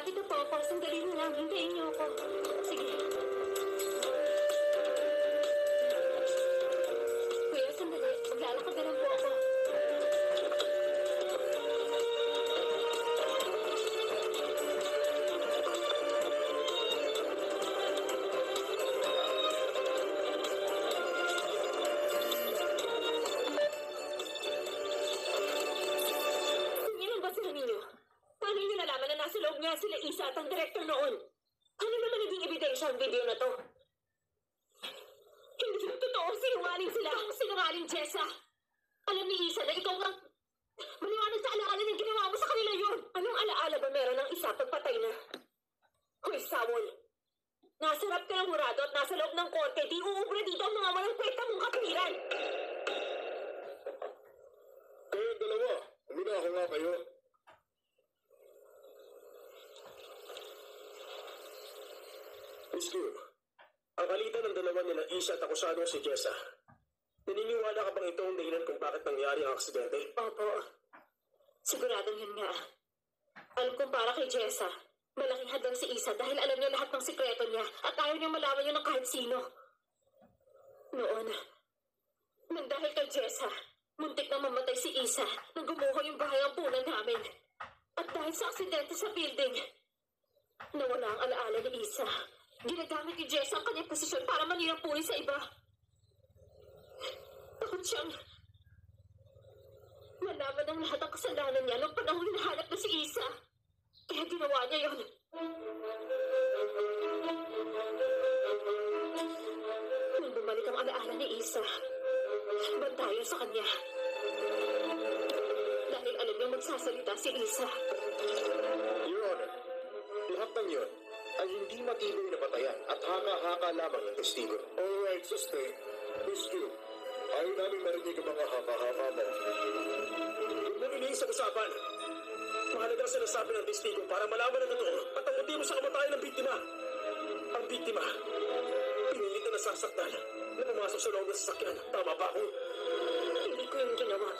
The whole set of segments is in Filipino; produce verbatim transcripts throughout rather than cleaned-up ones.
Ito po, po, sandali na lang. Hintayin niyo ako. Sige. Kuya, sandali. Maglalakad na lang po ako. Yan ba sila ninyo? Paano niyo nalaman na nasa loob nga sila Isa at ang direktor noon? Ano naman naging ebidensya ang video na to? Hindi na totoo. Sinungaling sila. Ang sinungaling, Jessa. Alam ni Isa na ikaw ang maliwanag sa alaala ng ginawa mo sa kanila yun. Anong alaala ba meron ng Isa pagpatay na? Hoy, Samuel. Nasarap ka ng murado at nasa loob ng korte. Di uubra dito ang mga walang kwenta mong kapiliran. Kayong dalawa, uminahan nga kayo. Miss Liu, ang alitan ng dalawa nila Isa at akusado si Jessa. Naniniwala ka bang ito ang dahilan kung bakit nangyari ang aksidente? Opo. Siguradong yun nga. Alam kong para kay Jessa, malaking hadlang si Isa dahil alam niya lahat ng sikreto niya at ayaw niya malaman yun ng kahit sino. Noon, nang dahil kay Jessa, muntik na mamatay si Isa nang gumuho yung bahay ang punan namin. At dahil sa aksidente sa building, nawala ang alaala ni Isa. Ginagamit ni Jessa ang kanyang posisyon para manirang puri sa iba. Takot siyang malaman ng lahat ang kasalanan niya nung panahon hinahanap na si Isa. Kaya ginawa niya yun. Nung bumalik ang alaala ni Isa, bantayan sa kanya. Dahil alam niya magsasalita si Isa. Your Honor, lahat ng yun ay hindi matibay na batayan at haka-haka lamang ng testigo. Alright, sustain. Miss Liu, ayaw namin marinig ang mga haka-haka mo. Huwag mo iniis sa usapan. Mahalaga ang sinasabi ng testigo para malaman ang totoo at ang motibo sa kamatayan ng biktima. Ang biktima, pinilit na nasasaktan na pumasok sa loob ng sasakyan. Tama ba ako? Hindi ko yung ginawa.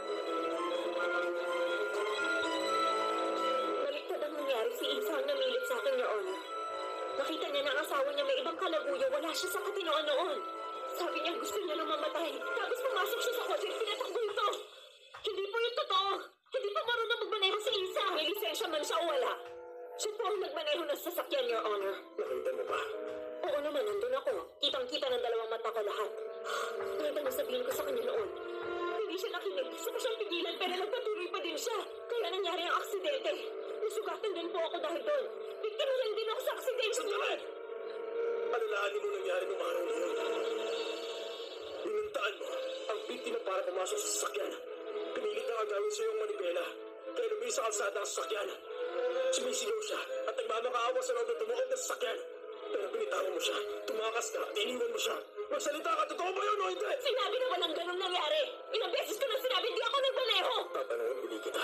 Baliktad ang nangyari si Isa ang namilit sa akin noon. Nakita niya na ang asawa niya may ibang kalaguyo. Wala siya sa katinoan noon. Sabi niya gusto niya nang mamatay. Tapos pumasok siya sa kotse at pinatakbo ito. Hindi po yung totoo. Hindi pa marunong magmaneho si Isa. May lisensya man siya o wala. Siya po ang nagmaneho ng sasakyan, Your Honor. Nakita mo ba? Oo naman, nandun ako. Kitang-kita ng dalawang mata ko lahat. Ngayon ang sabihin ko sa kanya noon. Hindi siya nakinig. Gusto ko siyang pigilan pero nagpatuloy pa din siya. Kaya nangyari ang aksidente. Nasugatan din po ako dahil doon. Biktima lang din ako sa aksidente doon. Alalahanin mo nangyari ng araw na yun. Binuntaan mo ang biktima para pumasok sa sasakyan. Pinilit na agawin sa iyong manibela. Kaya lumis sa kalsada ang sasakyan. Sumisigaw siya at nagmamakaawa sa loob na tumuod na sasakyan. Pero binitawan mo siya. Tumakas ka at iniwan mo siya. Magsalita ka, totoo ba yun o hindi? Sinabi na walang ganun nangyari. Ilang beses ko na sinabi, hindi ako nagmaneho. Tatanungin uli kita.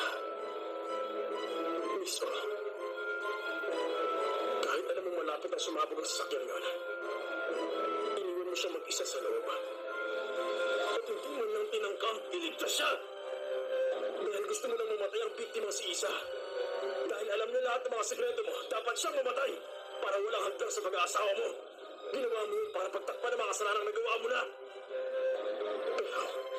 Miso, kahit alam mong malapit ang sumabog ang sasakyan yun, iniwan mo siya mag-isa sa loob. At hindi mo nang tinangkang iligtas siya. Dahil gusto mo nang mamatay ang biktima si Isa. Dahil alam niya lahat ng mga sekreto mo, dapat siyang mamatay para walang hagdan sa pag-aasawa mo. Ginawa mo yun para pagtakpan ng mga kasalanang nagawa mo na. Pero,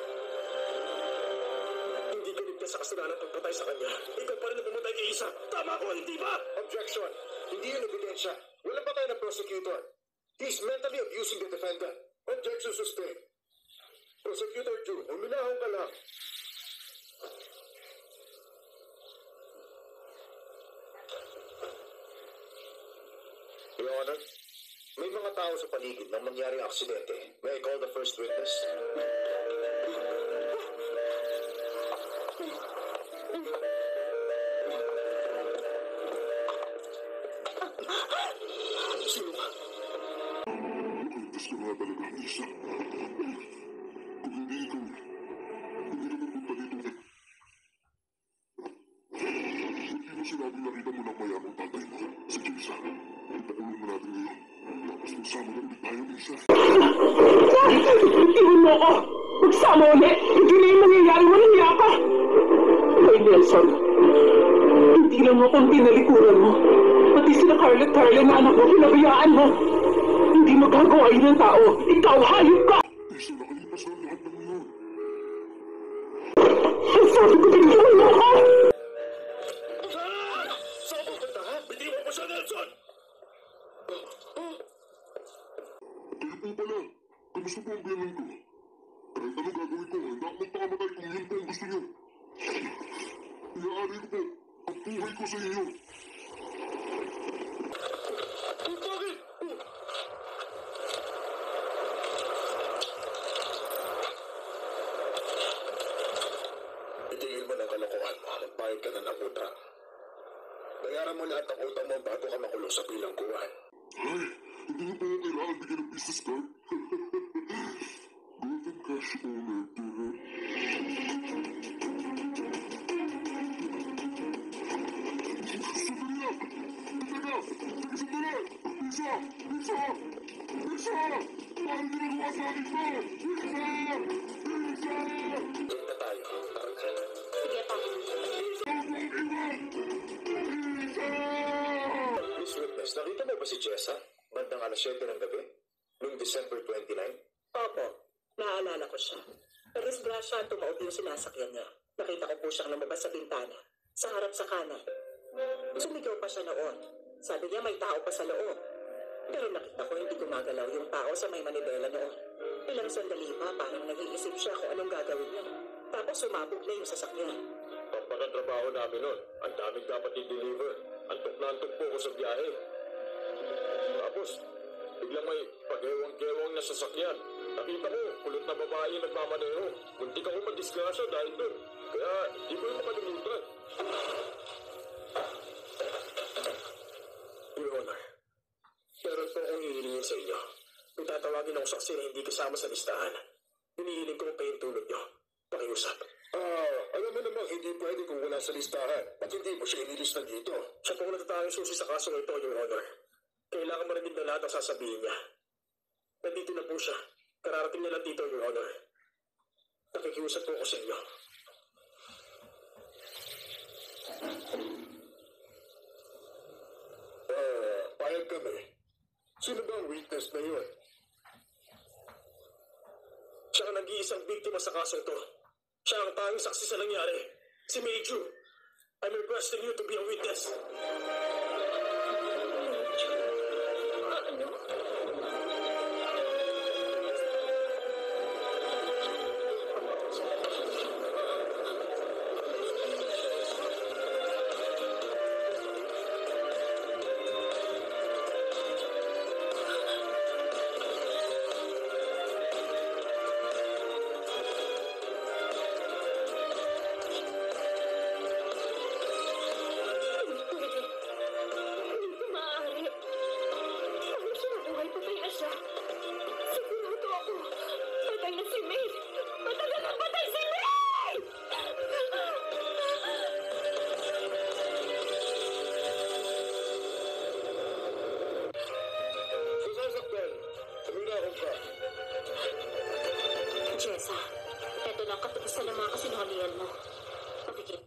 hindi ka ligtas sa kasalanan pagpatay sa kanya. Ikaw pa rin ang pumatay kay Isa. Tama ko, hindi ba? Objection. Hindi yun ebidensya. Wala pa tayo ng prosecutor. He's mentally abusing the defendant. Objection sustained. Prosecutor Ju, uminahon ka lang. Your Honor, may mga tao sa paligid nang mangyari ang aksidente. May I call the first witness? Sino ka? Gusto nga talaga ang isa. Kung hindi ikaw, hindi ka pupunta dito kay... Hindi mo sinabi nakita mo ng mayamang tatay mo, si Jessa. Ipakulong mo natin ngayon. Tapos magsama na ulit tayo, Lisa. Iwan mo ako! Magsama ulit! Hindi na yung mangyayari, walang niya ka! Hoy, Nelson, hindi Hindi lang ako ang tinalikuran mo. Pati sila Carla at Carla na anak mo, pinabayaan mo. Hindi magagawa yun ng tao. Ikaw, hayop ka! Isa, nakalipas na ang lahat ng yun. Ang sabi ko tinulungan mo ako! Saan mo punta, ha? Bitiwan mo siya, Nelson! Kayo po pala. Kamusta po ang biyanan ko? Kahit anong gagawin ko, handa akong magpakamatay kung yun po ang gusto niyo. Iaari ko po ang buhay ko sa inyo. Oh, bakit? Oh. Itigil mo ng kalokohan mo. Magbayad ka na ng utang. Bayaran mo lahat ng utang mo bago ka makulong sa bilangguan. Ay, hindi niyo po ako kailangan bigyan ng business card. Golden Cash owner to her. Sandali lang! Teka! Teka sandali! Lisa! Lisa! Lisa! Parang ginagawa sa akin to! Lisa! Lisa! Doon na tayo. Sige pa. Miss Witness, nakita mo ba si Jessa? Bandang alas siyete ng gabi? Noong December twenty-ninth? Opo, naalala ko siya. Nag-disgrasya at tumaob yung sinasakyan niya. Nakita ko po siyang lumabas sa bintana, sa harap sa kanan. Sumigaw pa siya noon. Sabi niya may tao pa sa loob. Pero nakita ko hindi gumagalaw yung tao sa may manibela noon. Ilang sandali pa, parang nag-iisip siya kung anong gagawin niya. Tapos sumabog na yung sasakyan. Pagpakatrabaho namin nun, ang daming dapat i-deliver. Antok na antok po ako sa biyahe. Tapos, biglang may pag-ewang-gewang na sasakyan. Nakita ko, kulot na babae yung nagmamaneho. Muntik ako madisgrasya dahil doon. Kaya, di ko yung makalimutan. Your Honor, meron po akong hihilingin sa inyo. Kung tatawagin ako saksi na hindi kasama sa listahan, hinihiling ko pa yung tulog nyo. Pakiusap. Ah, alam mo namang hindi pwede kung wala sa listahan. At hindi mo siya inilista dito. Siya po ang natatanging susi sa kaso ito, Your Honor. Kailangan marinig na lahat ang sasabihin niya. Nandito na po siya. Kararating na lang dito, Your Honor. Nakikiusap po ako sa inyo. Ah, payag kami. Sino ba ang witness na yun? Siya ang nag-iisang biktima sa kaso ito. Siya ang tanging saksi sa nangyari. Si Meiju. I'm requesting you to be a witness. Jessa, eto lang katikisan ng mga kasinungalingan mo. Patikit.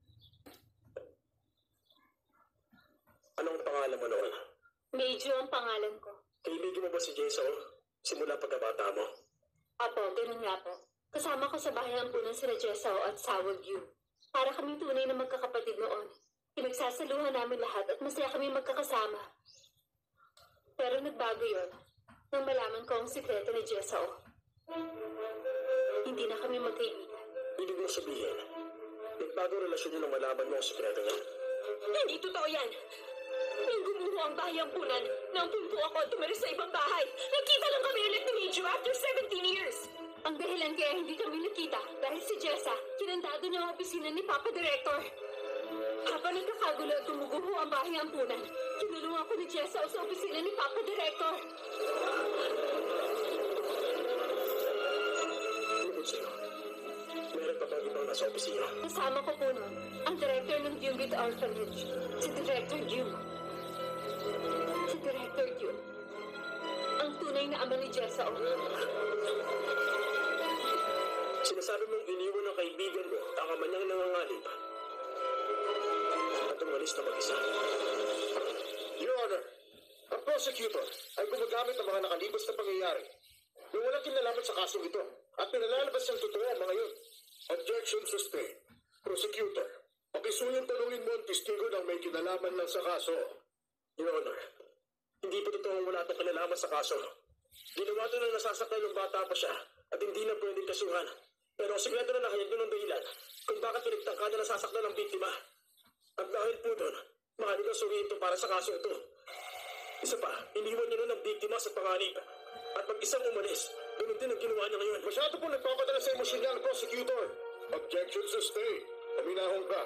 Anong pangalan mo noon? Medyo ang pangalan ko. Kaibigan mo ba si Jason? Simula pagkabata mo? Apo, ganun nga po. Kasama ko sa bahay ang punong sila Jessa at Sawag Yu. Para kaming tunay na magkakapatid noon. Pinagsasaluhan namin lahat at masaya kami magkakasama. Pero nagbago yon nang malaman ko ang sikreto ni Jessa. Hindi na kami magkaibigan. Ibig mo sabihin, nagbago relasyon niyo nang malaman mo ang sikreto niya? Hindi totoo yan. Nang gumuho ang bayang punan, nang punto ako at tumira sa ibang bahay, nagkita lang kami ulit ni Meiju after seventeen years. Ang dahilan kaya hindi kami nakita dahil si Jessa, kinandado niya ang opisina ni Papa Director. Habang nagkakagulo at tumuguho ang bahay ang punan, kinulungan ko ni Jessa sa opisina ni Papa Director. Bukod sa'yo, meron pa bang ibang nasa opisina? Kasama ko po nun, ang director ng Gyumgit Orphanage, si Director Gyum. Si Director Gyum, ang tunay na ama ni Jessa. Sinasabi mong iniwan ng kaibigan mo ang ama niyang nanganganib. at umalis na mag-isa. Your Honor, ang prosecutor ay gumagamit ng mga nakalibas na pangyayari na walang kinalaman sa kasong ito at pinalalabas ng totoo ang mga yun. Objection sustained. Prosecutor, pakisuyong tanungin mo ang testigo ng may kinalaman lang sa kaso. Your Honor, hindi po totoong wala itong kinalaman sa kaso. Ginawa ito na nasasaktan ng bata pa siya at hindi na pwedeng kasuhan. Pero ang sikreto na nakayag nun ng dahilan kung bakit pinagtangka na nasasaktan ng biktima. At dahil po doon, mahal ka suriin ito para sa kaso ito. Isa pa, iniwan niya nun ang biktima sa panganib. At mag-isang umalis, ganun din ang ginawa niya ngayon. Masyado po nagpapadala sa emosyon niya ang prosecutor. Objection sustained. Paminahon ka.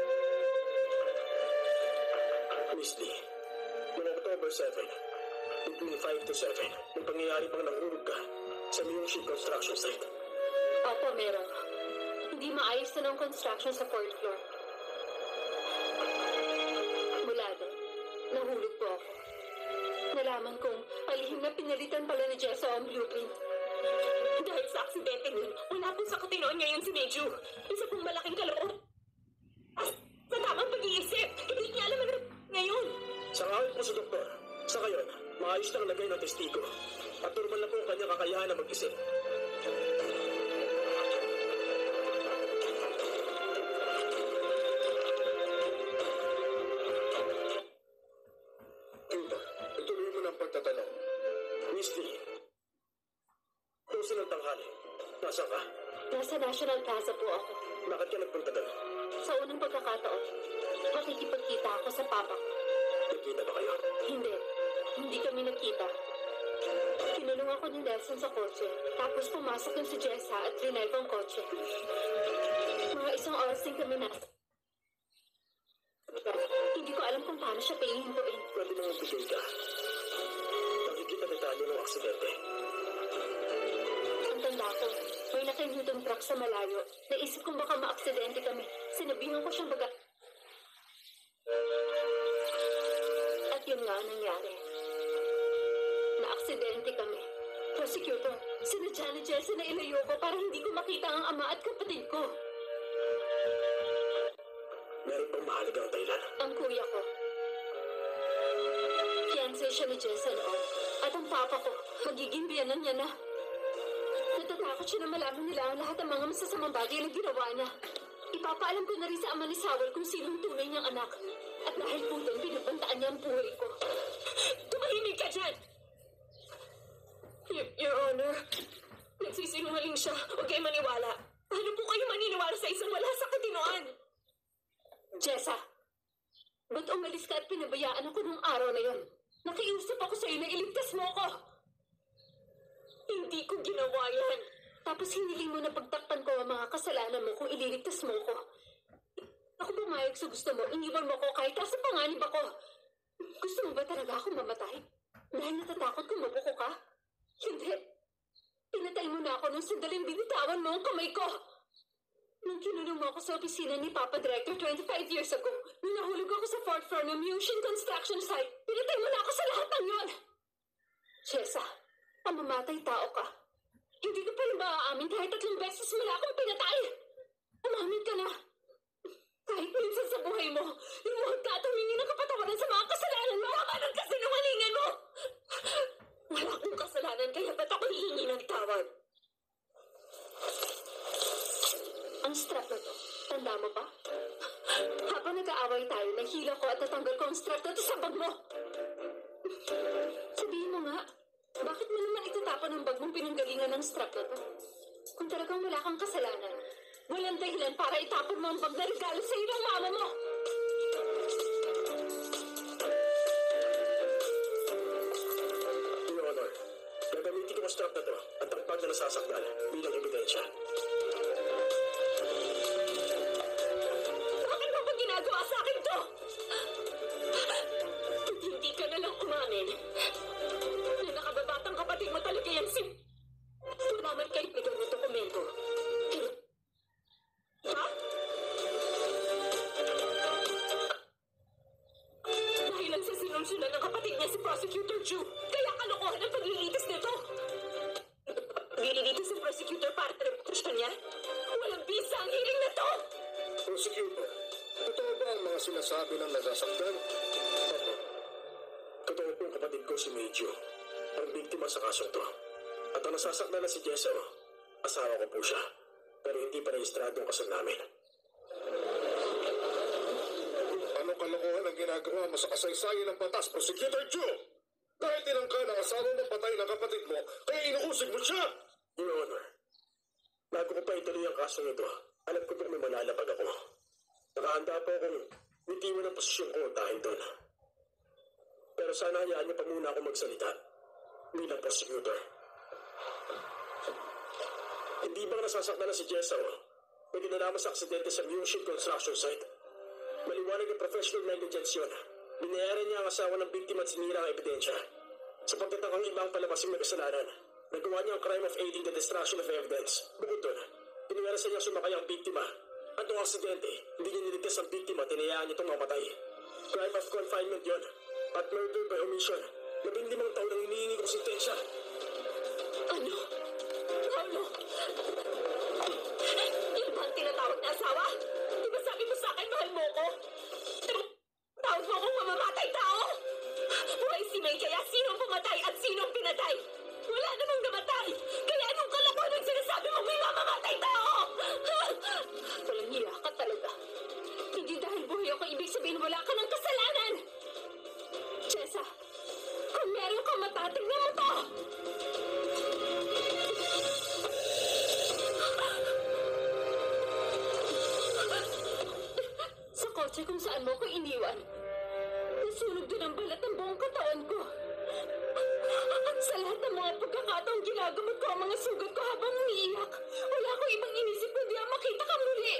Miss Lee, noong October seventh, between five to seven, may pangyayari pang nangurog ka sa Myung-shin construction site. Opo, meron. Hindi maayos na ng construction sa fourth floor. Mula doon, nahulog po ako. Nalaman kong palihim na pinalitan pala ni Jessa ang blueprint. Dahil sa aksidente nun, wala pong sa katinoon ngayon si Meju. Isa pong malaking kaloob. As sa tamang pag-iisip, hindi niya alam ano ngayon. Sa ngayon po sa doktor, sa ngayon, maayos na ang lagay ng testigo. At normal na po ang kanyang kakayahan na mag-isip. Tutor, ituloy mo ng pagtatanong. Miss Lee, doon ng tanghali. Nasaan ka? Nasa National Plaza po ako. Bakit ka nagpunta doon? Sa unang pagkakataon, makikipagkita ako sa papa ko. Nagkita ba kayo? Hindi. Hindi kami nagkita. Tinulong ako ni Nelson sa kotse, tapos pumasok yung si Jessa at drive ang kotse. Mga isang oras din kami nasa. Hindi ko alam kung paano siya pihihintuin. Pwede mo magbigay ka. Nakikita detalye ng aksidente. Ang tanda ko, may nakinhintong truck sa malayo. Naisip kong baka maaksidente kami. Sinabihan ko siyang baga. At yun nga ang nangyari. Naaksidente kami. Prosecutor, sinadya ni Jessa na ilayo ko para hindi ko makita ang ama at kapatid ko. Meron bang mahalagang dahilan? Ang kuya ko. Fiancé siya ni Jessa noon. At ang papa ko, magiging biyanan niya na. Natatakot siya na malaman nila ang lahat ng mga masasamang bagay na ginawa niya. Ipapaalam ko na rin sa ama ni Sawal kung sinong tunay niyang anak. At dahil po doon, pinubantaan niya ang buhay ko. Tumahimik ka dyan! Y- Your Honor, nagsisinungaling siya. Huwag kayo maniwala. Paano po kayo maniniwala sa isang wala sa katinoan? Jessa, ba't umalis ka at pinabayaan ako nung araw na yon? Nakiusap ako sa'yo na iligtas mo ako. Hindi ko ginawa yan. Tapos hiniling mo na pagtakpan ko ang mga kasalanan mo kung ililigtas mo ako. Ako pumayag sa gusto mo, iniwan mo ko kahit nasa panganib ako. Gusto mo ba talaga ako mamatay? Dahil natatakot kung mabuko ka? Hindi. Pinatay mo na ako nung sandaling binitawan mo ang kamay ko. Nung kinulong mo ako sa opisina ni Papa Director twenty-five years ago, nung nahulog ako sa fourth floor ng Myung-shin construction site, pinatay mo na ako sa lahat ng yon. Jessa, pamamatay tao ka. Hindi ka pa rin maaamin kahit tatlong beses mo na akong pinatay. Umamin ka na. Kahit minsan sa buhay mo, lumuhod ka at humingi ng kapatawaran sa mga kasalanan mo. Tama ng kasinungalingan mo. Wala akong kasalanan kaya ba't ako hihingi ng tawad? Ang strap na to, tanda mo pa? Habang nag-aaway tayo, nahila ko at natanggal ko ang strap na to sa bag mo. Sabihin mo nga, bakit mo naman itatapon ang bag mong pinanggalingan ng strap na to? Kung talagang wala kang kasalanan, walang dahilan para itapon mo ang bag na regalo sa iyo ng mama mo. Your Honor, gagamitin ko ang strap na to at ang bag na nasasaktan bilang ebidensya. Bakit mo ba ginagawa sa akin to? Kung hindi ka na lang umamin, na nakababatang kapatid mo talaga yan si... Wala man kayo bigyan ng dokumento. Ha? Dahil lang sa sinunsunan ng kapatid niya si Prosecutor Ju, kaya kalokohan ang paglilitis nito. Paglilitis ang prosecutor para sa reputasyon niya? Walang bisa ang hearing na to! Prosecutor, totoo ba ang mga sinasabi ng nasasaktan? Opo. Totoo pong kapatid ko si Medyo, ang biktima sa kasong to. At ang nasasaktan na si Jessa, asawa ko po siya. Pero hindi pa rehistrado ang kasal namin. Anong kalokohan ang ginagawa mo sa kasaysayan ng batas, Prosecutor Joe? Dahil tinangka ng asawa mo patay ng kapatid mo, kaya inuusig mo siya! Your Honor, bago ko pa ituloy ang kasong ito, alam ko po may malalapag ako. Nakahanda po akong bitiwan ang posisyon ko dahil doon. Pero sana hayaan niyo pa muna ako magsalita bilang prosecutor. Hindi ba nasasaktan na si Jessa o may dinalaman sa aksidente sa Mushing Construction Site? Maliwanag ng professional negligence yun. Binayaran niya ang asawa ng biktima at sinira ang ebidensya. Sa pagtatangkang ibang palabasing may kasalanan, nagawa niya ang crime of aiding the destruction of evidence. Bukod doon, pinayarasan niya sumakay ang biktima. At noong aksidente, hindi niya niligtas ang biktima, tinayaan niya itong mamatay. Crime of confinement yon at murder by omission. Labing limang taon ang hinihingi kong sentensya. Ano? Paolo? Yun ba ang tinatawag na asawa? Di ba sabi mo sa akin mahal mo ko? Tawag mo akong mamamatay tao? Buhay si May, kaya sinong pumatay at sinong pinatay? Wala namang namatay! Kaya anong kalokohan ang sinasabi mong may mamamatay tao? Walang hiya ka talaga. Hindi dahil buhay ako, ibig sabihin wala ka ng kasalanan! Jessa, kung meron kang mata, tingnan mo to! Sa kotse kung saan mo ko iniwan, nasunog doon ang balat ng buong katawan ko. Sa lahat ng mga pagkakataong ginagamot ko ang mga sugat ko habang umiiyak, wala akong ibang inisip kundi ang makita kang muli.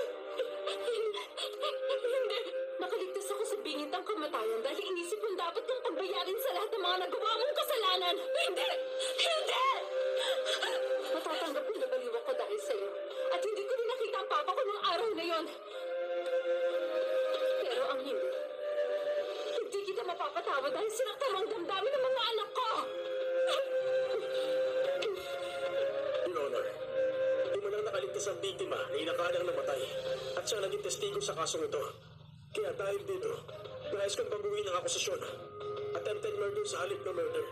Hindi. Nakaligtas ako sa bingit ang kamatayan dahil inisip kong dapat kong pagbayarin sa lahat ng mga nagawa mong kasalanan. Hindi! Hindi! Matatanggap ko na baliw ako dahil sa'yo. At hindi ko rin nakita ang papa ko nung araw na yon. Pero ang hindi, hindi kita mapapatawa dahil sinaktan mo ang damdamin ng mga anak ko. Your Honor, hindi mo lang nakaligtas ang biktima na inakalang namatay at siya naging testigo sa kasong ito. Kaya dahil dito, nais kong baguhin ang akusasyon. Attempted murder sa halip na murder.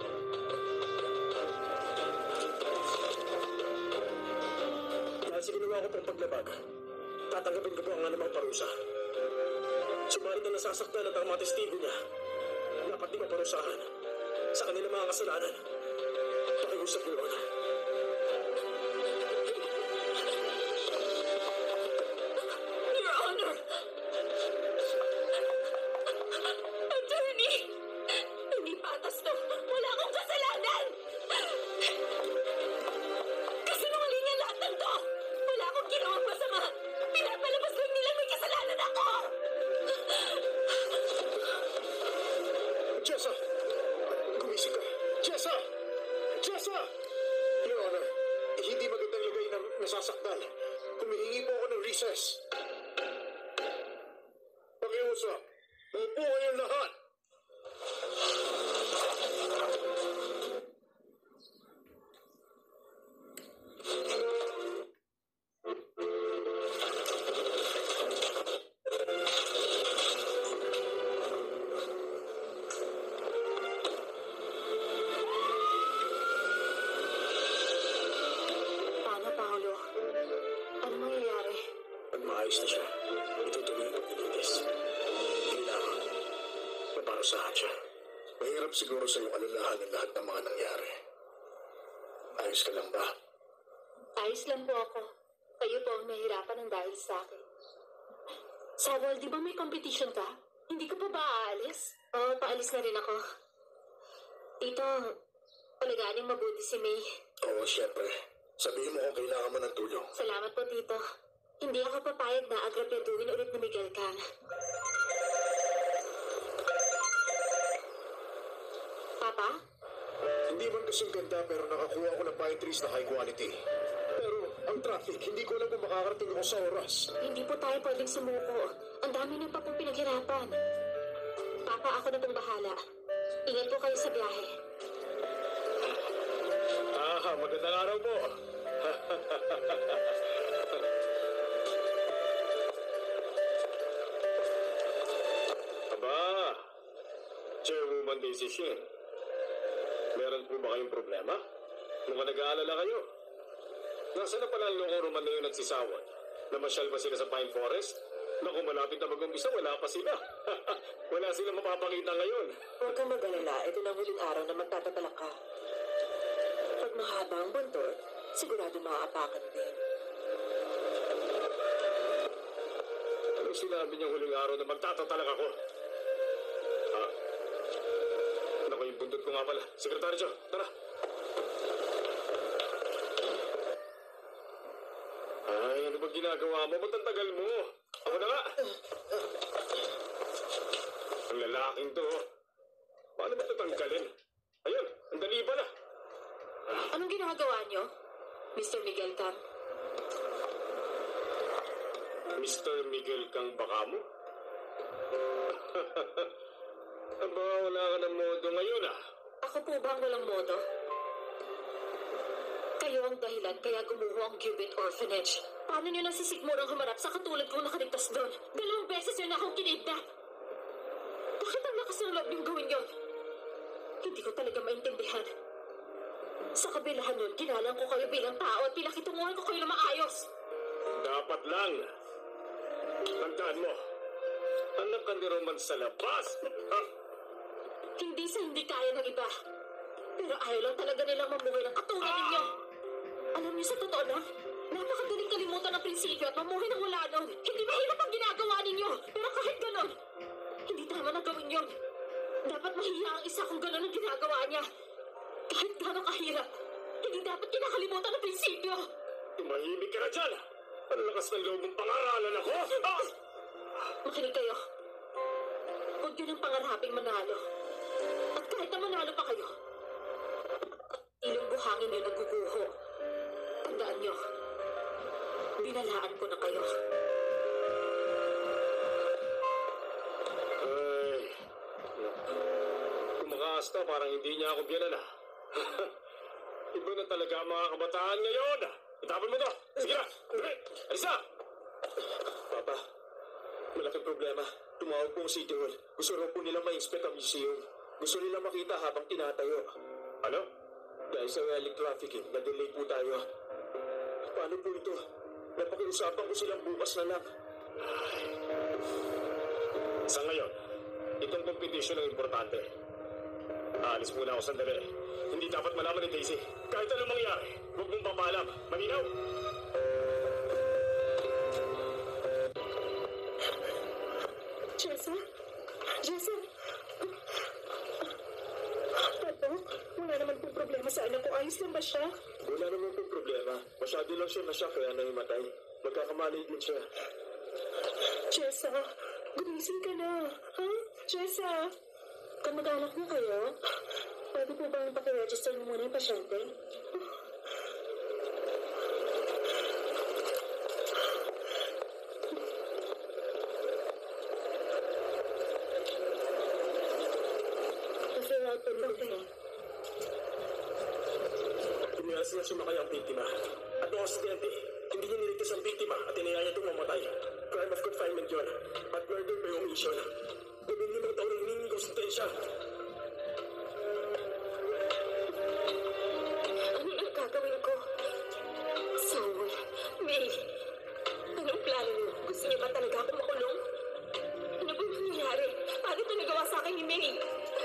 Dahil sa ginawa ko pong paglabag, tatanggapin ko po ang anumang parusa. Sumalit na nasasaktan at ang mga testigo niya, dapat di maparusahan sa kanilang mga kasalanan. Pakiusap, Your Honor. Your Honor! Attorney! Hindi patas to. Wala akong kasalanan! Kasinungaling ang lahat ng to! Wala akong ginawang masama! Pinapalabas lang nila may kasalanan ako! Jessa! Gumising ka! Jessa! Jessa! Your Honor, hindi magandang lagay ng nasasaktan. Humihingi po ako ng recess. Pakiusap. Maupo kayong lahat. Paano, Paolo? Ano mangyayari? Pag maayos na siya, itutuloy ang paglilitis. Kailangan, maparusahan siya. Mahirap siguro sa iyong alalahanin lahat ng mga nangyari. Ayos ka lang ba? Ayos lang po ako. Kayo po ang nahirapan ng dahil sa akin. Sawal, di ba may competition ka? Hindi ka pa ba aalis? Oo, paalis na rin ako. Tito, palagaan niyong mabuti si May. Oo, siyempre. Sabihin mo kung kailangan mo ng tulong. Salamat po, Tito. Hindi ako papayag na agrapyaduhin ulit ni Miguel Can. Papa? Hindi man kasing ganda pero nakakuha ako ng pine trees na high quality. Pero ang traffic, hindi ko alam kung makakarating ako sa oras. Hindi po tayo pwedeng sumuko. Ang dami niyo pa pong pinaghirapan. Papa, ako na pong bahala. Ingat po kayo sa biyahe. Ah, magandang araw po. bang desisyon? Meron po ba kayong problema? Mukhang nag-aalala kayo. Nasaan na pala ang lokoro man na yung nagsisawat? Namasyal ba sila sa Pine Forest? Naku, malapit na mag-umpisa, wala pa sila. Wala sila mapapakita ngayon. Huwag kang mag-alala, ito na ang huling araw na magtatatalak ka. Pag mahaba ang buntot, sigurado maaapakan din. Anong sinabi niyang huling araw na magtatatalak ako? Ha? Naku, yung buntot ko nga pala. Sekretary Joe, tara. Ay, ano ba ginagawa mo? Ba't ang tagal mo? Ako na nga. Ang lalaking to. Paano ba ito tanggalin? Ayun, ang dali ba na? Anong ginagawa niyo, Mister Miguel Cam? Mister Miguel kang baka mo? Aba, wala ka ng modo ngayon ah. Ako po ba ang walang modo? Kayo ang dahilan kaya gumuho ang Cubit Orphanage. Paano niyo nasisigmurang humarap sa katulad kong nakaligtas doon? Dalawang beses niyo na akong kinidnap. Bakit ang lakas ng loob niyong gawin yun? Hindi ko talaga maintindihan. Sa kabilahan nun, ginalang ko kayo bilang tao at pinakitunguhan ko kayo na maayos. Dapat lang. Tandaan mo, anak ka ni Roman sa labas. Ha? Hindi sa hindi kaya ng iba. Pero ayaw lang talaga nilang mamuhay ng katulad ninyo. Alam niyo sa totoo lang, napakadaling kalimutan ng prinsipyo at mamuhay ng wala nun. Hindi mahirap ang ginagawa ninyo. Pero kahit ganon, hindi tama na gawin yun. Dapat mahiya ang isa kung ganon ang ginagawa niya. Kahit gano'ng kahirap, hindi dapat kinakalimutan ng prinsipyo. Tumahimik ka na dyan. Ang lakas ng loob mong pangaralan ako. Ah! Makinig kayo. Huwag yun ang pangaraping manalo. At kahit na manalo pa kayo, ilong buhangin niyo naguguho. Tandaan niyo, binalaan ko na kayo. Ay, kumakaasta parang hindi niya ako biyanan ah. Iba na talaga ang mga kabataan ngayon. Itapon mo to. Sige na. Alis na. Papa, malaking problema. Tumawag po ang City Hall. Gusto raw po nilang ma-inspect ang museum. Gusto nila makita habang tinatayo. Ano? Dahil sa relic trafficking, na-delay po tayo. Paano po ito? Napakiusapan ko silang bukas na lang. Sa ngayon, itong competition ang importante. Aalis muna ako sandali. Hindi dapat malaman ni Daisy. Kahit anong mangyari, huwag mong papaalam. Malinaw? Jessa? Jessa? Pato, wala naman pong problema sa anak ko. Ayos lang ba siya? Wala naman po problema. Masyado lang siya na siya kaya nahimatay. Magkakamalay din siya. Jessa, gumising ka na. Ha? Jessa? Kamag-anak mo kayo? Pwede po ba yung pakiregister mo muna yung pasyente? Referral po dito. Tumiyalas na sumakay ang biktima. At noong aksidente, hindi niya niligtas ang biktima at inaya niya itong mamatay. Crime of confinement yun. At murder by omission. Gawin limang taon ang hinihingi kong sentensya. Ano na gagawin ko? Saul, May, anong plano niyo? Gusto niyo ba talaga ako makulong? Ano ba nangyayari? Paano ito nagawa sa akin ni May?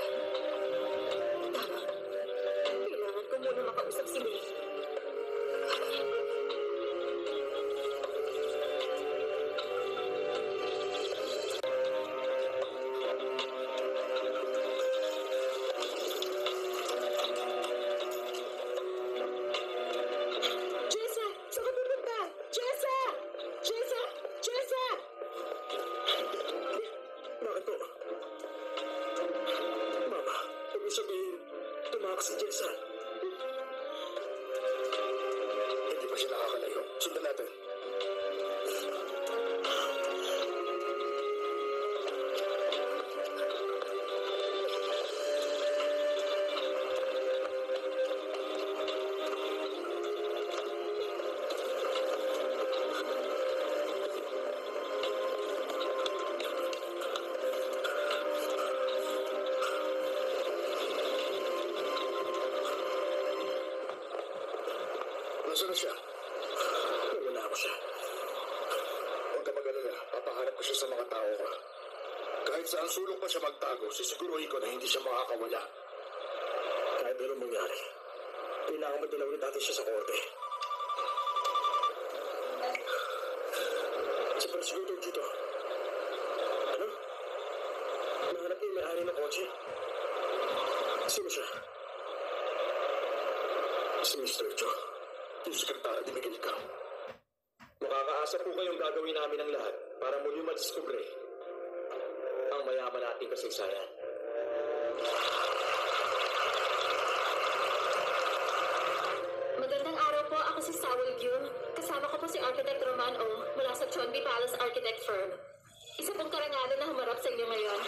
Tama. Kailangan ko muna makausap si May. Jessa! Saan ka pupunta? Jessa! Jessa! Jessa! Bakit po? Mama, huwag mo sabihin, tumakas si Jessa. Hindi pa siya nakakalayo. Sundan natin. Nasaan na siya? Wala ko siya. Huwag ka mag-alala. Papahanap ko siya sa mga tao ko. Kahit saan sulok pa siya magtago, sisiguruhin ko na hindi siya makakawala. Kahit anong mangyari, kailangan madala ulit natin siya sa korte. Si Prosecutor dito. Ano? Nahanap niyo yung may-ari ng kotse? Sino siya? Si mister Joe, yung sekretary ni Miguel Ikaw. Makakaasa po kayong gagawin namin ang lahat para muli madiskubre ang mayaman nating kasaysayan. Magandang araw po. Ako si Saul Gyun. Kasama ko po si Architect Roman O mula sa Chonbi Palace Architect Firm. Isa pong karangalan na humarap sa inyo ngayon.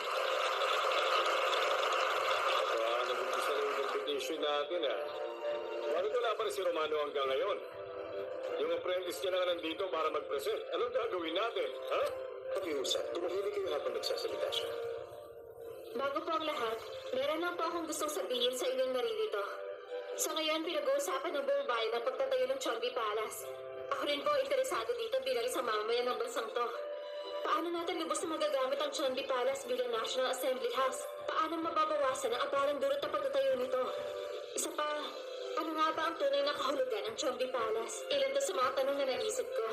Ah, nag-umpisa na yung competition natin ah. Bakit wala pa rin si Romano hanggang ngayon? Yung apprentice niya na nandito para mag-present. Anong gagawin natin, ha? Pakiusap, tumahimik kayo habang nagsasalita siya. Bago po ang lahat, meron lang po akong gustong sabihin sa inyong naririto. Sa ngayon, pinag-uusapan ng buong bayan ang pagtatayo ng Chonbi Palace. Ako rin po interesado dito bilang isang mamamayan ng bansang to. Paano natin lubos na magagamit ang Chonbi Palace bilang National Assembly House? Paano mababawasan ang abalang durot na pagtatayo nito? Isa pa, ano nga ba ang tunay na kahulugan ng Chonbi Palace? Ilan to sa mga tanong na naisip ko.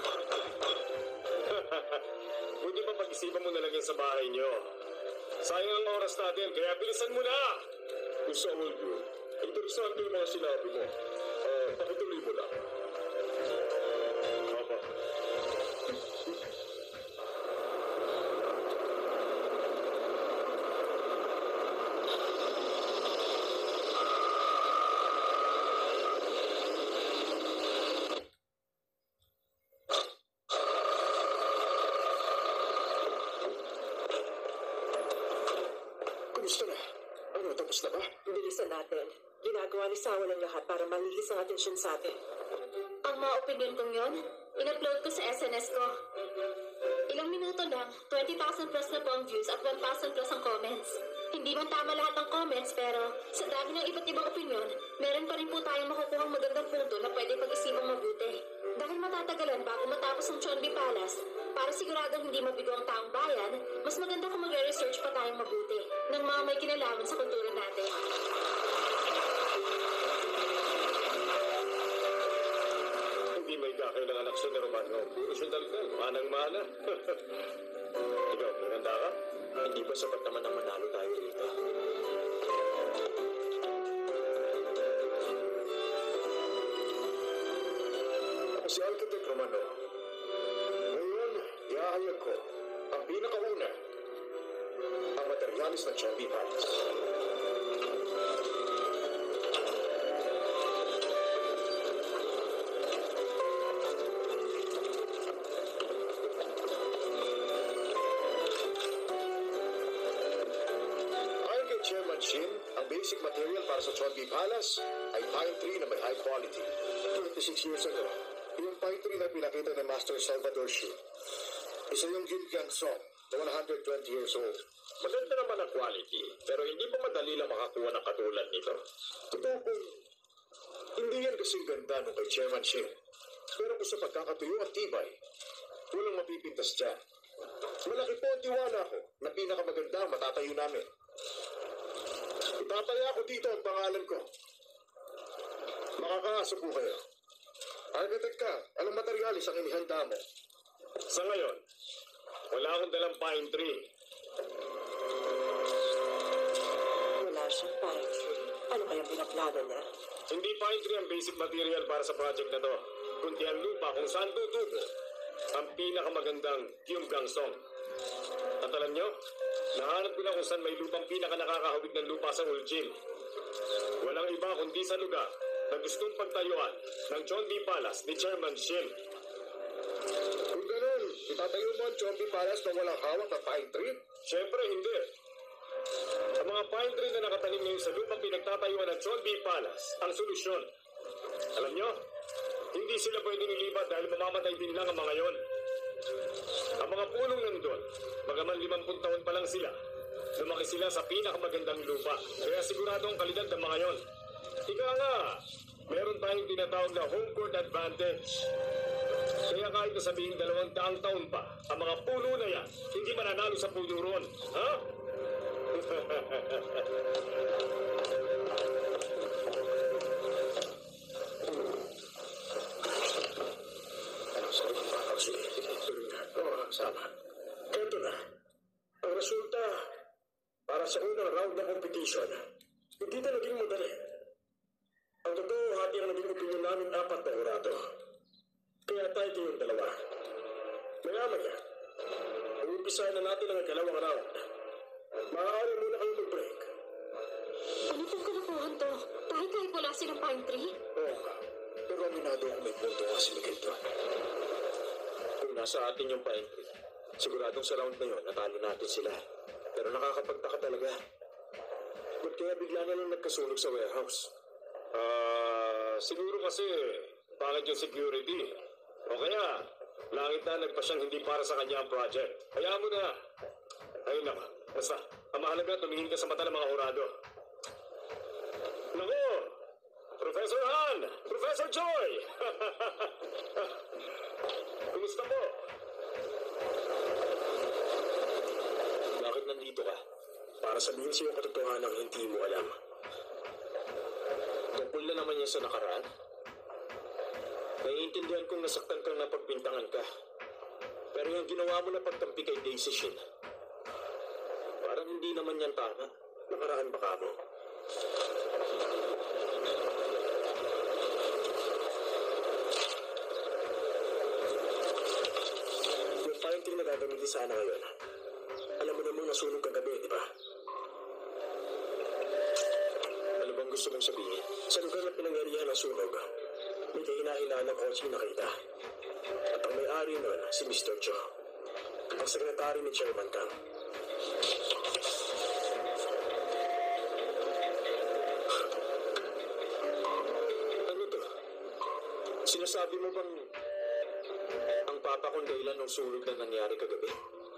Pwede pa pag-isipan mo na lang yan sa bahay niyo. Sayang ang oras natin, kaya bilisan mo na! Kung sa all group, interesante yung mga sinabi mo. Ah, pakituloy mo lang. Papa. Kumusta na? Ano, tapos na ba? Bilisan natin. Ginagawa ni Sawa ng lahat para malihis ang atensyon sa atin. Ang mga opinion kong yon, in-upload ko sa S N S ko. Ilang minuto lang, twenty thousand plus na po ang views at one thousand plus ang comments. Hindi man tama lahat ng comments, pero sa dami ng iba't ibang opinion, meron pa rin po tayong makukuhang magandang punto na pwede pag-isipang mabuti. Dahil matatagalan bago matapos ang Chonbi Palace, para siguradong hindi mabigo ang taong bayan, mas maganda kung magre-research pa tayong mabuti ng mga may kinalaman sa kultura natin. Hindi may kakailangan aksyon ni Romano. Puro siya daldal. Manang-mana. Ikaw, maganda ka? Hindi ba sapat naman ang manalo tayo dito? Ako si Architect Romano. Ngayon, ihahayag ko ang pinakauna, ang materialis ng Chonbi Palace. Ayon kay Chairman Shin, ang basic material para sa Chonbi Palace ay pine tree na may high quality. twenty-six years ago, yung pine tree na pinakita ni Master Salvador Shin, isa yung Gilgang Song na one hundred twenty years old. Maganda naman ang quality, pero hindi pa madali lang makakuha ng katulad nito. Totoo kung hindi yan kasing ganda nung kay Chairman Shin. Pero kung sa pagkakatuyo at tibay, walang mapipintas dyan. Malaki po ang tiwala ko na pinakamaganda ang matatayo namin. Itataya ko dito ang pangalan ko. Makakaasa po kayo. Architect ka, anong materialis ang inihanda mo? Sa ngayon, wala akong dalang pine tree. Wala siyang pine tree. Ano kaya pinaplano niya? Hindi pine tree ang basic material para sa project na to, kundi ang lupa kung saan tutubo ang pinakamagandang Gyeonggang-song. At alam nyo, nahanap ko na kung saan may lupang pinakanakakahawig ng lupa sa Uljin. Walang iba kundi sa lugar na gustong pagtayuan ng Chonbi Palace ni Chairman Shin. Kung ganun, itatayo mo ang Chonbi Palace na walang hawak na pine tree? Siyempre, hindi. Ang mga pine tree na nakatanim ngayon sa lupang pinagtatayuan ng Chonbi Palace ang solusyon. Alam nyo, hindi sila pwedeng ilipat dahil mamamatay din lang ang mga yon. Ang mga punong nandun, bagaman limampung taon pa lang sila, lumaki sila sa pinakamagandang lupa. Kaya sigurado ang kalidad ng mga yon. Ika nga, meron tayong tinatawag na home court advantage. Kaya kahit na sabihin dalawang daang taon pa, ang mga puno na yan, hindi mananalo sa puno ron. Ha? Ano, sabi ko pa? Sige, sige, tuloy na. Oo, sama. Ito na. Ang resulta, para sa unang round ng competition, hindi na naging madali. Ang totoo, hati ang naging opinion namin apat na orado. Kaya tayo kayong dalawa. Maya-maya, uumpisahan na natin ang ikalawang round. Maaari muna kayo mag-break. Ano pong kalokohan to? Kahit kahit wala silang pine tree? Oo nga, pero aminado ako may punto nga si Miguel doon. Kung nasa atin yung pine tree, siguradong sa round na yun, natalo natin sila. Pero nakakapagtaka talaga. Ba't kaya bigla na lang nagkasunog sa warehouse? Ah, siguro kasi bakit yung security? O kaya, langit na nagpa siyang hindi para sa kanya ang project. Kaya mo na. Ayun na ka. Basta, ang mahalaga, tumingin ka sa mata ng mga hurado. Naku! Professor Han! Professor Joy! Kumusta po? Bakit nandito ka? Para sabihin sa'yo katotohanan ang hindi mo alam. Tungkol na naman yan sa nakaraan. Naiintindihan kong nasaktan kang napagbintangan ka. Pero yung ginawa mo na pagtampi kay Daisy Shin, parang hindi naman yan tama. Nakaraan ba ka mo? Yung pine tree na gagamitin sana ngayon, alam mo namang nasunog kagabi, di ba? Ano bang gusto mong sabihin? Sa lugar na pinangyarihan ng sunog, may kahinahinaan ng konsing nakita. At ang may-ari nun, si Mister Cho, ang sekretary ni Chairman Kang. Ano to? Sinasabi mo bang ang papa kong dahilan ng sunog na nangyari kagabi?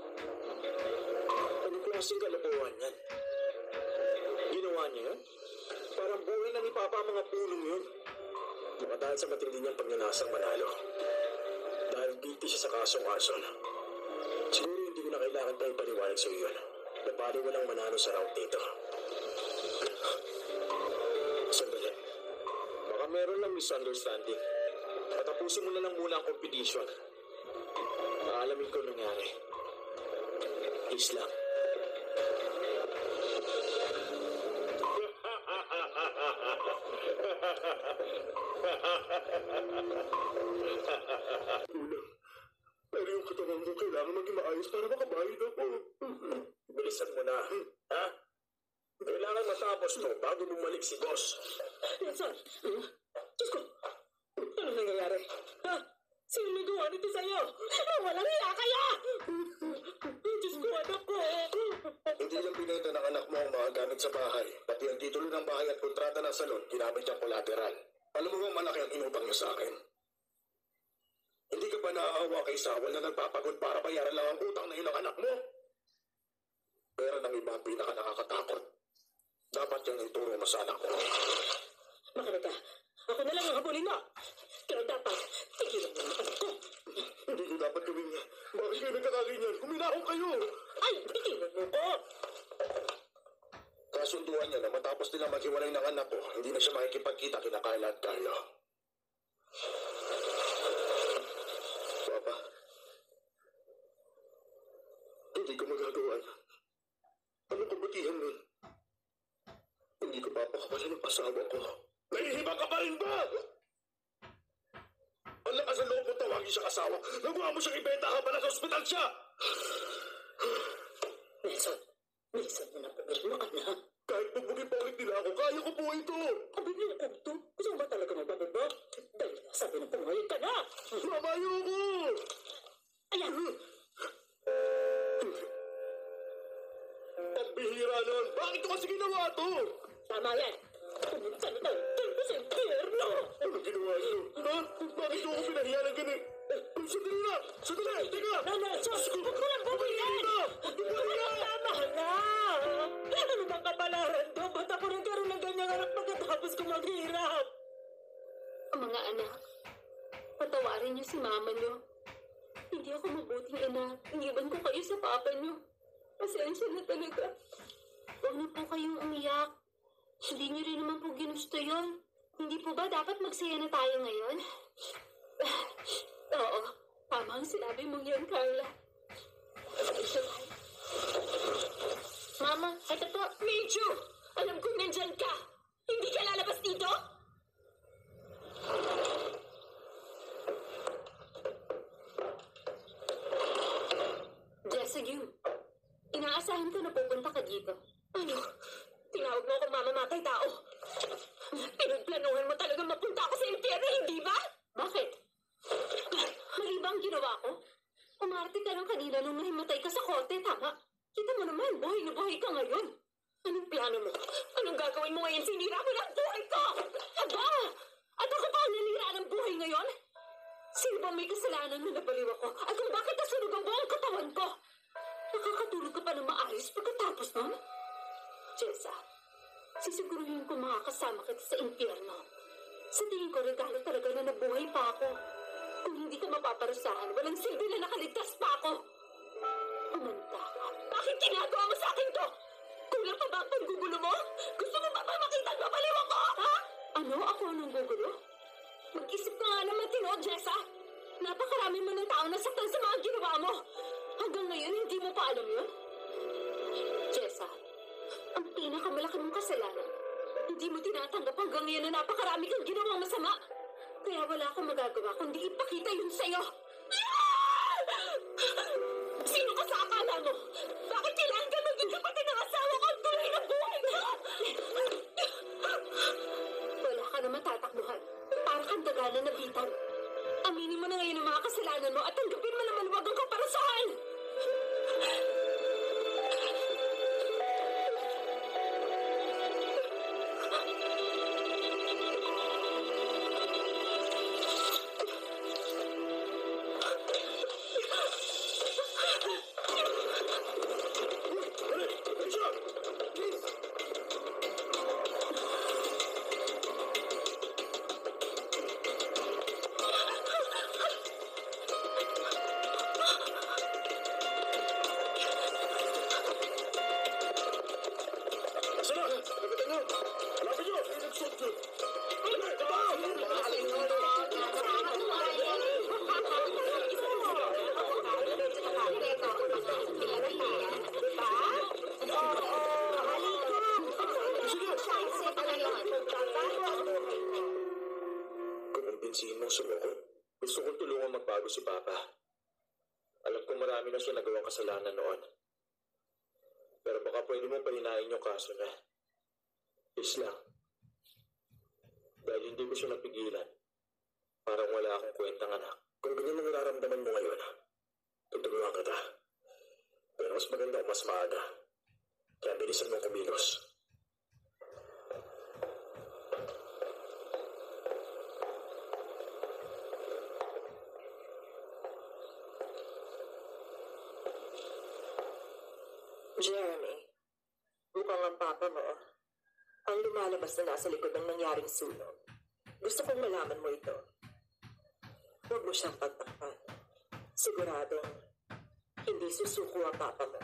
Anong klaseng kalabuhan yan? Ginawa niya yan? Parang buhay na ni Papa ang mga pulong yun. Baka dahil sa matindi niyang pagnanasang manalo. Dahil guilty siya sa kasong arson. Siguro hindi ko na kailangan pa ipaliwanag sa iyo yun. Na bali walang manalo sa round dito. Sandali. Baka meron lang misunderstanding. Patapusin mo na lang muna ang competition. Aalamin ko nangyari. Please lang. Ulang, pero yung katawan ko kailangan maging maayos para makabayad ako. Bilisan mo na, ha? Kailangan matapos to bago bumalik si boss. Nelson! Hmm? Diyos ko! Ano nangyayari? Ha? Sino may gawa nito sa'yo? Walang hiya kaya! Diyos ko, anak ko! Hindi lang pinenta ng anak mo ang mga gamit sa bahay. Pati ang titulo ng bahay at kontrata ng salon, ginamit niyang collateral. Alam mo bang malaki ang inutang niya sa akin? Hindi ka ba naaawa kay Sawal na nagpapagod para bayaran lang ang utang na yun ng anak mo? Pero ng iba ang pinaka nakakatakot. Dapat yung ituro mo sa anak ko. Makinig ka. Ako na lang ang habulin mo. Pero dapat, tigilan mo ang anak ko. Hindi ko dapat gawin niya. Bakit kayo nagkakaganyan? Huminahon kayo! Ay, tigilan mo ko! Kasunduan niya na matapos nila maghiwalay ng anak ko, hindi na siya makikipagkita kina Carla at Carlo. Papa, hindi ko magagawa yan. Anong kabutihan nun? Hindi ko papakapalan ng asawa ko. Nahihibang ka pa rin ba? Ang lakas ng loob mo tawagin siya asawa. Nagawa mo siyang ibenta habang nasa ospital siya! Nelson, bilisan mo na pumirma ka na. Kahit bugbugin pa ulit nila ako, kaya ko po ito! Abig niyo ko ito. Gusto mo ba talaga magbababa? Dahil sabi ng pumayag ka na. Mamayo ko! Ayan! Pagbihira nun! Bakit ko kasi ginawa to? Tama yan. Pumunta na tayo dito sa impyerno. Ano ginawa niyo? Ha? Bakit ko ako pinahiya ng ganun? Ay, sandali na! Sandali! Teka! No, Nelson! Huwag mo lang bubuyan! Huwag mo na! Tama na! Ano bang kabalaran to? Ba't ako nagkaroon ng ganyang anak pagkatapos ko maghirap? mga anak. Patawarin niyo si mama niyo. Hindi ako mabuting ina. Iniwan ko kayo sa papa niyo. Pasensya na talaga. Huwag na po kayong umiyak. Hindi niyo rin naman po ginusto yun. Hindi po ba dapat magsaya na tayo ngayon? Oo, tama ang sinabi mong yan, Carla. Mama, ito po. Medyo! Alam kong nandyan ka! Hindi ka lalabas dito? Jessica, inaasahan ko na pupunta ka dito. Ano? Tinawag mo akong mamamatay tao. Pinagplanuhan mo talaga mapunta ako sa impyerno, hindi ba? Bakit? Mali ba ang ginawa ko? Umarte ka lang kanina nung nahimatay ka sa kote, tama? Kita mo naman, buhay na buhay ka ngayon. Anong plano mo? Anong gagawin mo ngayon? Sinira mo na ang buhay ko! Aba! At ako pa ang nanira ng buhay ngayon? Sino ba may kasalanan na nabaliw ako? At kung bakit nasunog ang buong katawan ko? Nakakatulog ka pa ng maayos pagkatapos nun? Jessa, sisiguruhin ko makakasama kita sa impyerno. Sa tingin ko, regalo talaga na nabuhay pa ako. Kung hindi ka mapaparusahan, walang silbi na nakaligtas pa ako. Umanda ka. Bakit ginagawa mo sa akin to? Kulang pa ba ang panggugulo mo? Gusto mo pa ba makita ang mabaliw ako, ha? Ano? Ako anong gugulo? Mag-isip ka nga naman tino, Jessa. Napakarami mo ng tao na saktan sa mga ginawa mo. Hanggang ngayon, hindi mo pa alam yun? Jessa, ang pinakamalaki mong kasalanan, hindi mo tinatanggap hanggang ngayon na napakarami kang ginawang masama. Kaya wala akong magagawa kundi ipakita yun sa'yo. Sino ka sa akala mo? Bakit kailangan ka maging kapatid ng asawa ko ang tuloy ng buhay mo? Wala ka naman tatakbuhan. Para kang dagana na bitag. Aminin mo na ngayon ang mga kasalanan mo at tanggapin mo na maluwag ang kaparusahan. Kumbinsihin mong sumuko. Gusto kong tulungan magbago si Papa. Alam kong marami na siya nagawang kasalanan noon. Pero baka pwede mong pahinain yung kaso niya. Please lang. Dahil hindi ko siya napigilan. Parang wala akong kwentang anak. Kung ganyan ang nararamdaman mo ngayon, tutulungan kita. Pero mas maganda o mas maaga. Kaya bilisan mong kumilos. Jeremy, mukhang ang papa mo ang lumalabas na nasa likod ng nangyaring sunog. Gusto kong malaman mo ito. Huwag mo siyang pagtakpan. Siguradong hindi susuko ang papa mo.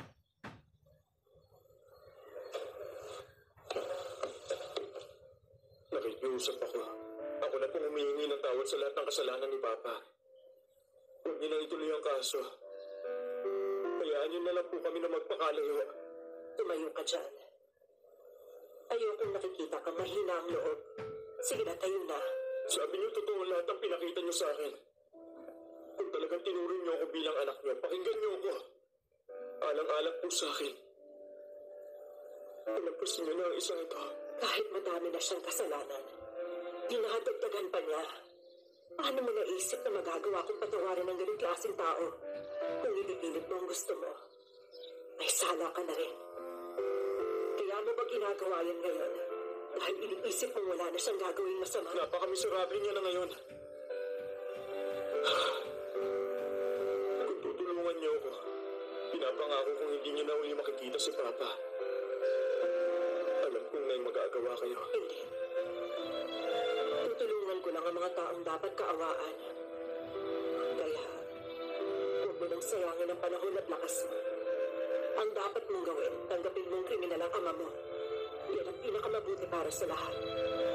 Nakikiusap ako. Ako na pong humihingi ng tawad sa lahat ng kasalanan ni Papa. Huwag niyo na ituloy ang kaso. Hayaan niyo na lang po kami na magpakalayo. Tumayo ka dyan. Ayokong nakikita ka mahina ang loob. Sige na, tayo na. Sabi niyo totoo lahat ang pinakita niyo sa akin. Kung talagang tinuring niyo ako bilang anak niyo, pakinggan niyo ako. Alang-alang po sa akin. Palampasin niyo na ang isang ito. Kahit madami na siyang kasalanan, dinadagdagan pa niya. Paano mo naisip na magagawa kong patawarin ng ganung klaseng tao? Kung inipilit mo ang gusto mo, may sala ka na rin. Kaya mo ba ginagawa yan ngayon? Dahil iniisip mo wala na siyang gagawing masama? Napakamiserable niya na ngayon. Kung tutulungan niyo ako, pinapangako kung hindi niyo na uli makikita si Papa. Alam kong may magagawa kayo. Hindi. Tutulungan Alam ko lang ang mga taong dapat kaawaan. Kaya, huwag mo nang sayangin ang panahon at lakas mo. Ang dapat mong gawin, tanggapin mong kriminal ang ama mo. Yan ang pinakamabuti para sa lahat.